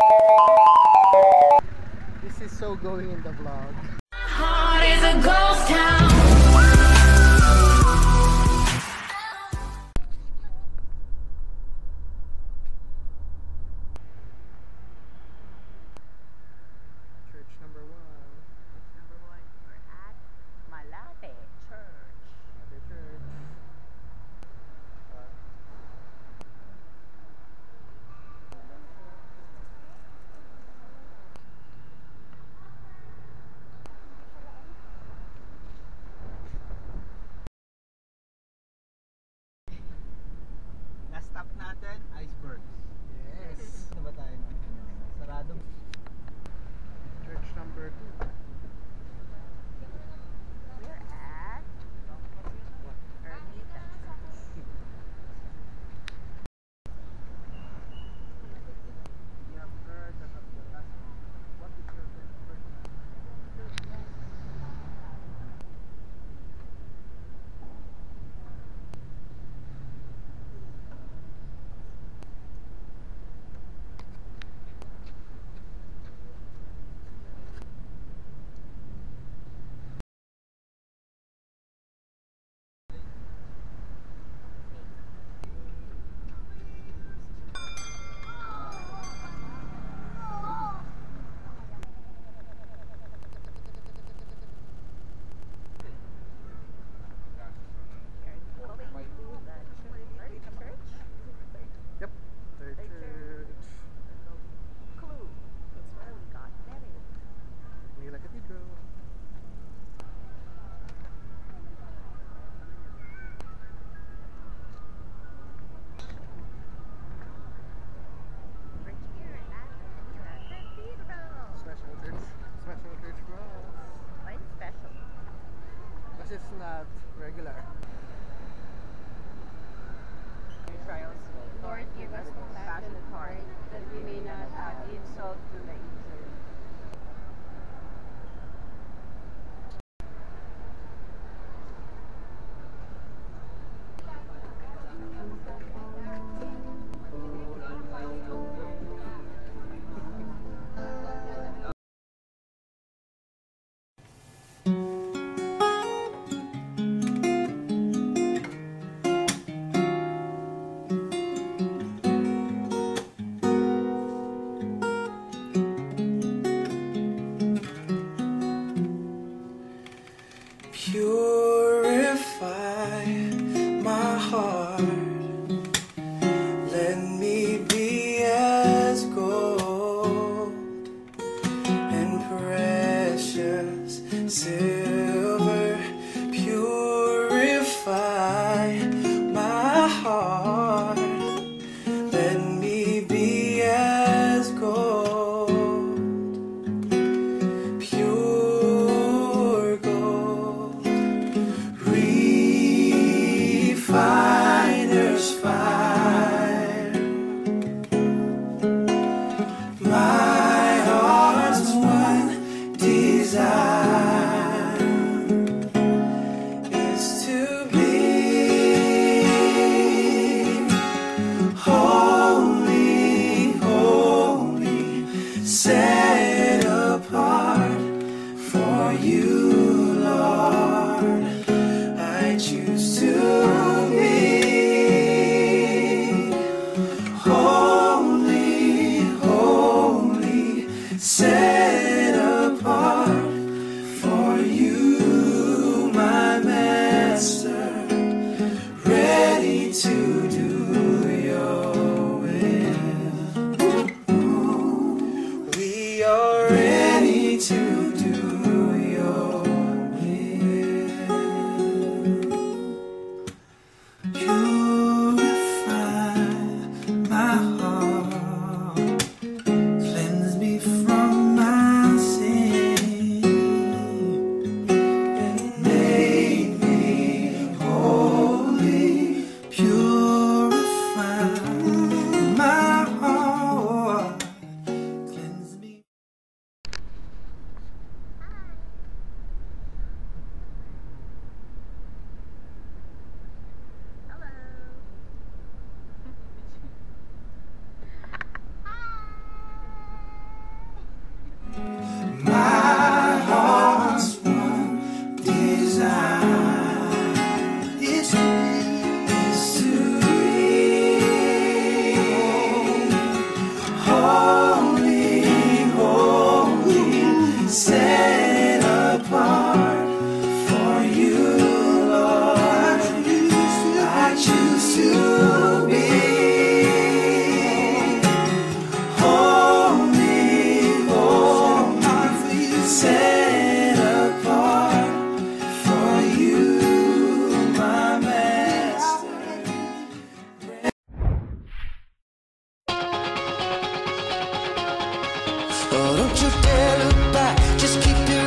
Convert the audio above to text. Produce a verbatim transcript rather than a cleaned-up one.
This is so going in the vlog. Heart is a ghost town. Church number one. Church number one. We're at Malate Church. Malate Church. Last stop natin, icebergs. Yes. Ano ba tayo? Sarado. Church number two. We're at Ermita Church. You have heard that of the last one. What is your first name? Yep. Third Third church. Clue. It's where we got married. Manila Cathedral. We're here at Manila Cathedral. Special church. Special church for us. Why special? Because it's not regular. Trials, Lord, give us compassionate heart, that we may not add insult to the injured. Purify my heart, let me be as gold and precious silver. Purify my heart, let me be as gold, pure gold. Refiner's fire, my heart's one desire is to be holy, holy, set apart for you, Lord. I choose to be holy, holy, set apart for you, my Master, ready to do your will. We are ready to do your will. Purify my heart, cleanse me from Oh, don't you dare look back, just keep your